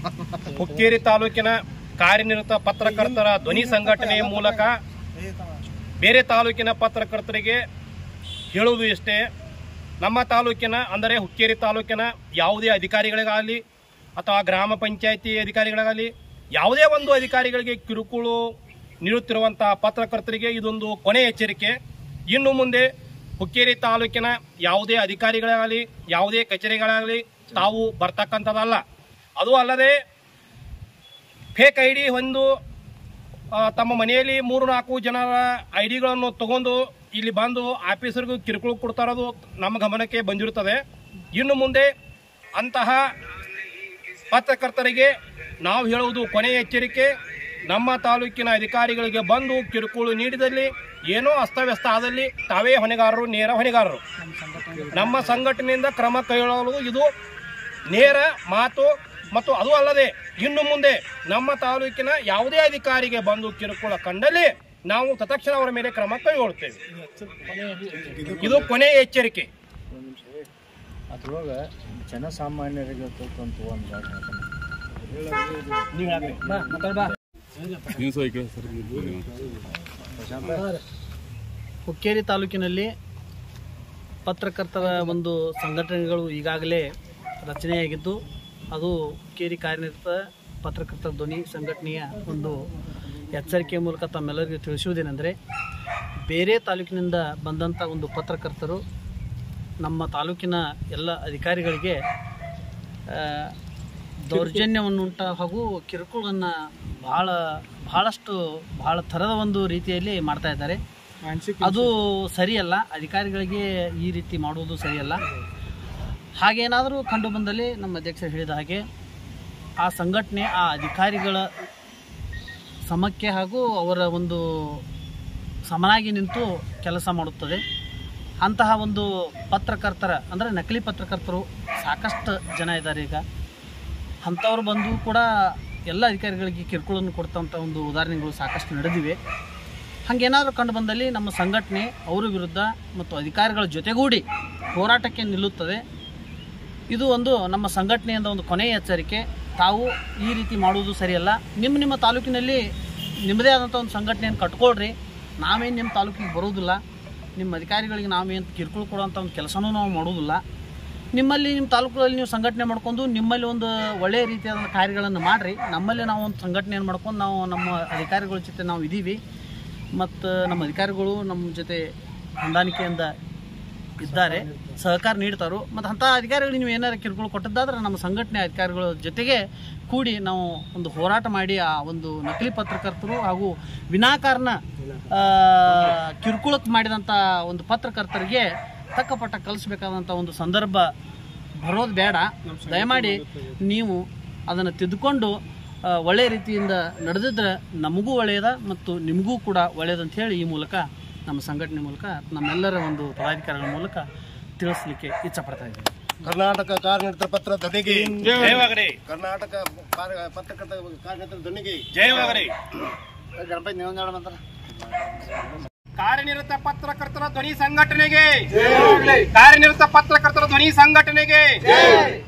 ಹುಕ್ಕೇರಿ ತಾಲೂಕಿನ ಕಾರ್ಯನಿರತ ಪತ್ರಕರ್ತರ ಧ್ವನಿ ಸಂಘಟನೆಯ ಮೂಲಕ ಬೇರೆ ತಾಲೂಕಿನ ಪತ್ರಕರ್ತರಿಗೆ ಹೇಳುವುದು ಇಷ್ಟೇ. ನಮ್ಮ ತಾಲೂಕಿನ ಅಂದರೆ ಹುಕ್ಕೇರಿ ತಾಲೂಕಿನ ಯಾವುದೇ ಅಧಿಕಾರಿಗಳಿಗಾಗಲಿ ಅಥವಾ ಗ್ರಾಮ ಪಂಚಾಯಿತಿ ಅಧಿಕಾರಿಗಳಿಗಾಗಲಿ ಯಾವುದೇ ಒಂದು ಅಧಿಕಾರಿಗಳಿಗೆ ಕಿರುಕುಳ ನೀಡುತ್ತಿರುವಂಥ ಪತ್ರಕರ್ತರಿಗೆ ಇದೊಂದು ಕೊನೆಯ ಎಚ್ಚರಿಕೆ. ಇನ್ನು ಮುಂದೆ ಹುಕ್ಕೇರಿ ತಾಲೂಕಿನ ಯಾವುದೇ ಅಧಿಕಾರಿಗಳಾಗಲಿ ಯಾವುದೇ ಕಚೇರಿಗಳಾಗಲಿ ತಾವು ಬರ್ತಕ್ಕಂಥದ್ದಲ್ಲ. ಅದು ಅಲ್ಲದೆ ಫೇಕ್ ಐ ಡಿ ಹೊಂದು ತಮ್ಮ ಮನೆಯಲ್ಲಿ 3-4 ಜನರ ಐಡಿಗಳನ್ನು ತಗೊಂಡು ಇಲ್ಲಿ ಬಂದು ಆಫೀಸರ್ಗೂ ಕಿರುಕುಳ ಕೊಡ್ತಾ ಇರೋದು ನಮ್ಮ ಗಮನಕ್ಕೆ ಬಂದಿರುತ್ತದೆ. ಇನ್ನು ಮುಂದೆ ಅಂತಹ ಪತ್ರಕರ್ತರಿಗೆ ನಾವು ಹೇಳುವುದು ಕೊನೆಯ ಎಚ್ಚರಿಕೆ. ನಮ್ಮ ತಾಲೂಕಿನ ಅಧಿಕಾರಿಗಳಿಗೆ ಬಂದು ಕಿರುಕುಳ ನೀಡಿದಲ್ಲಿ ಏನೋ ಅಸ್ತವ್ಯಸ್ತ ಆದಲ್ಲಿ ತಾವೇ ಹೊಣೆಗಾರರು, ನೇರ ಹೊಣೆಗಾರರು. ನಮ್ಮ ಸಂಘಟನೆಯಿಂದ ಕ್ರಮ ಕೈಗೊಳ್ಳಲು ಇದು ನೇರ ಮಾತು. ಮತ್ತು ಅದು ಅಲ್ಲದೆ ಇನ್ನು ಮುಂದೆ ನಮ್ಮ ತಾಲೂಕಿನ ಯಾವುದೇ ಅಧಿಕಾರಿಗೆ ಬಂದು ಕಿರುಕುಳ ಕಂಡಲ್ಲಿ ನಾವು ತತ್ಕ್ಷಣ ಅವರ ಮೇಲೆ ಕ್ರಮ ಕೈಗೊಳ್ಳುತ್ತೇವೆ. ಇದು ಕೊನೆಯ ಎಚ್ಚರಿಕೆ. ಅದ್ರೊಳಗೆ ಜನಸಾಮಾನ್ಯರಿಗೆ ಹುಕ್ಕೇರಿ ತಾಲೂಕಿನಲ್ಲಿ ಪತ್ರಕರ್ತರ ಒಂದು ಸಂಘಟನೆಗಳು ಈಗಾಗಲೇ ರಚನೆಯಾಗಿದ್ದು, ಅದು ಹುಕ್ಕೇರಿ ಕಾರ್ಯನಿರತ ಪತ್ರಕರ್ತರ ಧ್ವನಿ ಸಂಘಟನೆಯ ಒಂದು ಎಚ್ಚರಿಕೆಯ ಮೂಲಕ ತಮ್ಮೆಲ್ಲರಿಗೂ ತಿಳಿಸುವುದೇನೆಂದರೆ, ಬೇರೆ ತಾಲೂಕಿನಿಂದ ಬಂದಂಥ ಒಂದು ಪತ್ರಕರ್ತರು ನಮ್ಮ ತಾಲೂಕಿನ ಎಲ್ಲ ಅಧಿಕಾರಿಗಳಿಗೆ ದೌರ್ಜನ್ಯವನ್ನುಂಟ ಹಾಗೂ ಕಿರುಕುಳನ್ನು ಬಹಳ ಥರದ ಒಂದು ರೀತಿಯಲ್ಲಿ ಮಾಡ್ತಾ ಇದ್ದಾರೆ. ಅದು ಸರಿಯಲ್ಲ. ಅಧಿಕಾರಿಗಳಿಗೆ ಈ ರೀತಿ ಮಾಡುವುದು ಸರಿಯಲ್ಲ. ಹಾಗೇನಾದರೂ ಕಂಡು ಬಂದಲ್ಲಿ ನಮ್ಮ ಅಧ್ಯಕ್ಷರು ಹೇಳಿದ ಹಾಗೆ ಆ ಸಂಘಟನೆ ಆ ಅಧಿಕಾರಿಗಳ ಸಮಕ್ಕೆ ಹಾಗೂ ಅವರ ಒಂದು ಸಮನಾಗಿ ನಿಂತು ಕೆಲಸ ಮಾಡುತ್ತದೆ. ಅಂತಹ ಒಂದು ಪತ್ರಕರ್ತರ ಅಂದರೆ ನಕಲಿ ಪತ್ರಕರ್ತರು ಸಾಕಷ್ಟು ಜನ ಇದ್ದಾರೆ. ಈಗ ಅಂಥವ್ರು ಬಂದು ಕೂಡ ಎಲ್ಲ ಅಧಿಕಾರಿಗಳಿಗೆ ಕಿರುಕುಳನ್ನು ಕೊಡ್ತಂಥ ಒಂದು ಉದಾಹರಣೆಗಳು ಸಾಕಷ್ಟು ನಡೆದಿವೆ. ಹಾಗೇನಾದರೂ ಕಂಡು ಬಂದಲ್ಲಿ ನಮ್ಮ ಸಂಘಟನೆ ಅವರ ವಿರುದ್ಧ ಮತ್ತು ಅಧಿಕಾರಿಗಳ ಜೊತೆಗೂಡಿ ಹೋರಾಟಕ್ಕೆ ನಿಲ್ಲುತ್ತದೆ. ಇದು ಒಂದು ನಮ್ಮ ಸಂಘಟನೆಯಿಂದ ಒಂದು ಕೊನೆಯ ಎಚ್ಚರಿಕೆ. ತಾವು ಈ ರೀತಿ ಮಾಡುವುದು ಸರಿಯಲ್ಲ. ನಿಮ್ಮ ತಾಲೂಕಿನಲ್ಲಿ ನಿಮ್ಮದೇ ಆದಂಥ ಒಂದು ಸಂಘಟನೆಯನ್ನು ಕಟ್ಕೊಳ್ರಿ. ನಾವೇನು ನಿಮ್ಮ ತಾಲೂಕಿಗೆ ಬರೋದಿಲ್ಲ. ನಿಮ್ಮ ಅಧಿಕಾರಿಗಳಿಗೆ ನಾವೇನು ಕಿರುಕುಳ ಕೊಡುವಂಥ ಒಂದು ಕೆಲಸನೂ ನಾವು ಮಾಡೋದಿಲ್ಲ. ನಿಮ್ಮಲ್ಲಿ ನಿಮ್ಮ ತಾಲೂಕಲ್ಲಿ ನೀವು ಸಂಘಟನೆ ಮಾಡ್ಕೊಂಡು ನಿಮ್ಮಲ್ಲಿ ಒಂದು ಒಳ್ಳೆಯ ರೀತಿಯಾದ ಕಾರ್ಯಗಳನ್ನು ಮಾಡಿರಿ. ನಮ್ಮಲ್ಲಿ ನಾವು ಒಂದು ಸಂಘಟನೆಯನ್ನು ಮಾಡ್ಕೊಂಡು ನಾವು ನಮ್ಮ ಅಧಿಕಾರಿಗಳ ಜೊತೆ ನಾವು ಇದ್ದೀವಿ. ಮತ್ತು ನಮ್ಮ ಅಧಿಕಾರಿಗಳು ನಮ್ಮ ಜೊತೆ ಹೊಂದಾಣಿಕೆಯಿಂದ ಇದ್ದಾರೆ, ಸಹಕಾರ ನೀಡ್ತಾರೋ. ಮತ್ತು ಅಂಥ ಅಧಿಕಾರಿಗಳು ನೀವು ಏನಾರು ಕಿರುಕುಳ ಕೊಟ್ಟದ್ದಾದ್ರೆ ನಮ್ಮ ಸಂಘಟನೆ ಅಧಿಕಾರಿಗಳ ಜೊತೆಗೆ ಕೂಡಿ ನಾವು ಒಂದು ಹೋರಾಟ ಮಾಡಿ ಆ ಒಂದು ನಕಲಿ ಪತ್ರಕರ್ತರು ಹಾಗೂ ವಿನಾಕಾರಣ ಕಿರುಕುಳಕ್ಕೆ ಮಾಡಿದಂಥ ಒಂದು ಪತ್ರಕರ್ತರಿಗೆ ತಕ್ಕಪಟ್ಟ ಕಲಿಸ್ಬೇಕಾದಂಥ ಒಂದು ಸಂದರ್ಭ ಬರೋದು ಬೇಡ. ದಯಮಾಡಿ ನೀವು ಅದನ್ನು ತಿದ್ದುಕೊಂಡು ಒಳ್ಳೆಯ ರೀತಿಯಿಂದ ನಡೆದಿದ್ರೆ ನಮಗೂ ಒಳ್ಳೆಯದ ಮತ್ತು ನಿಮಗೂ ಕೂಡ ಒಳ್ಳೆಯದಂತ ಹೇಳಿ ಈ ಮೂಲಕ ನಮ್ಮ ಸಂಘಟನೆ ಮೂಲಕ ನಮ್ಮೆಲ್ಲರ ಒಂದು ಪದಾಧಿಕಾರಿಗಳ ಮೂಲಕ ತಿಳಿಸ್ಲಿಕ್ಕೆ ಇಚ್ಛಪಡ್ತಾ ಇದ್ದೀವಿ. ಕರ್ನಾಟಕ ಕಾರ್ಯನಿರತ ಪತ್ರ ಧ್ವನಿಗೆ ಜಯವಾಗಲಿ. ಕರ್ನಾಟಕ ಪತ್ರಕರ್ತ ಕಾರ್ಯನಿರತ ಧ್ವನಿಗೆ ಜಯವಾಗಲಿ. ಕಾರ್ಯನಿರತ ಪತ್ರಕರ್ತರ ಧ್ವನಿ ಸಂಘಟನೆಗೆ, ಕಾರ್ಯನಿರತ ಪತ್ರಕರ್ತರ ಧ್ವನಿ ಸಂಘಟನೆಗೆ